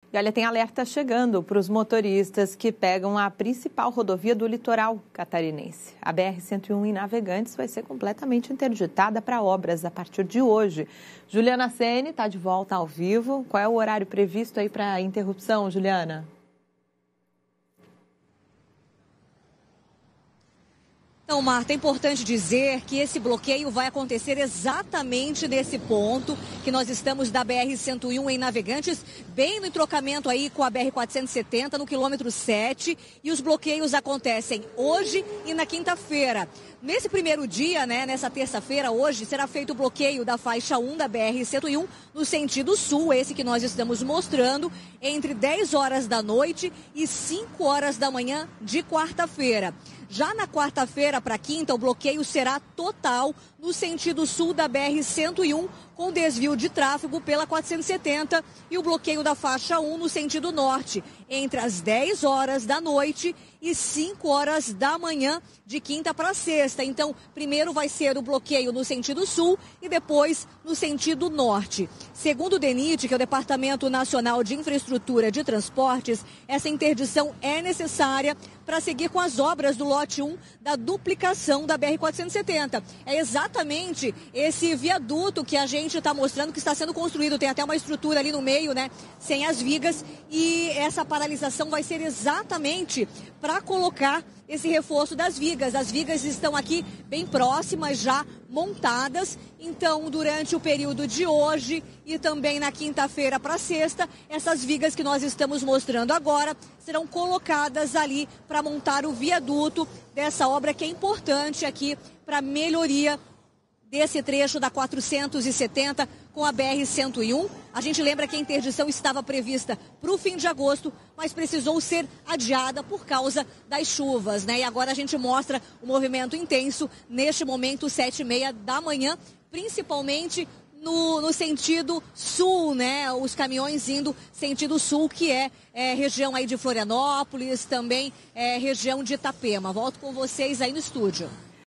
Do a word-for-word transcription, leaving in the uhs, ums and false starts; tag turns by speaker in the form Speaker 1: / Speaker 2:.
Speaker 1: E olha, tem alerta chegando para os motoristas que pegam a principal rodovia do litoral catarinense. A B R cento e um em Navegantes vai ser completamente interditada para obras a partir de hoje. Juliana Sene está de volta ao vivo. Qual é o horário previsto aí para a interrupção, Juliana?
Speaker 2: Então, Marta, é importante dizer que esse bloqueio vai acontecer exatamente nesse ponto que nós estamos da B R cento e um em Navegantes, bem no entrocamento aí com a B R quatrocentos e setenta, no quilômetro sete, e os bloqueios acontecem hoje e na quinta-feira. Nesse primeiro dia, né, nessa terça-feira, hoje, será feito o bloqueio da faixa um da B R cento e um no sentido sul, esse que nós estamos mostrando, entre dez horas da noite e cinco horas da manhã de quarta-feira. Já na quarta-feira para quinta, o bloqueio será total no sentido sul da B R cento e um, com desvio de tráfego pela quatrocentos e setenta e o bloqueio da faixa um no sentido norte, entre as dez horas da noite e cinco horas da manhã de quinta para sexta. Então, primeiro vai ser o bloqueio no sentido sul e depois no sentido norte. Segundo o DENIT, que é o Departamento Nacional de Infraestrutura de Transportes, essa interdição é necessária para seguir com as obras do lote um da duplicação da B R quatrocentos e setenta. É exatamente esse viaduto que a gente está mostrando que está sendo construído. Tem até uma estrutura ali no meio, né, sem as vigas, e essa paralisação vai ser exatamente para colocar esse reforço das vigas. As vigas estão aqui bem próximas, já montadas. Então, durante o período de hoje e também na quinta-feira para sexta, essas vigas que nós estamos mostrando agora serão colocadas ali para montar o viaduto dessa obra que é importante aqui para a melhoria desse trecho da quatrocentos e setenta com a B R cento e um. A gente lembra que a interdição estava prevista para o fim de agosto, mas precisou ser adiada por causa das chuvas, né? E agora a gente mostra o movimento intenso neste momento, sete e meia da manhã, principalmente no, no sentido sul, né? Os caminhões indo sentido sul, que é, é região aí de Florianópolis, também é região de Itapema. Volto com vocês aí no estúdio.